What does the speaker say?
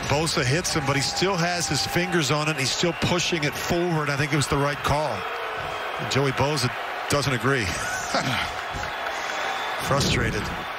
Bosa hits him, but he still has his fingers on it. And he's still pushing it forward. I think it was the right call. And Joey Bosa doesn't agree. Frustrated.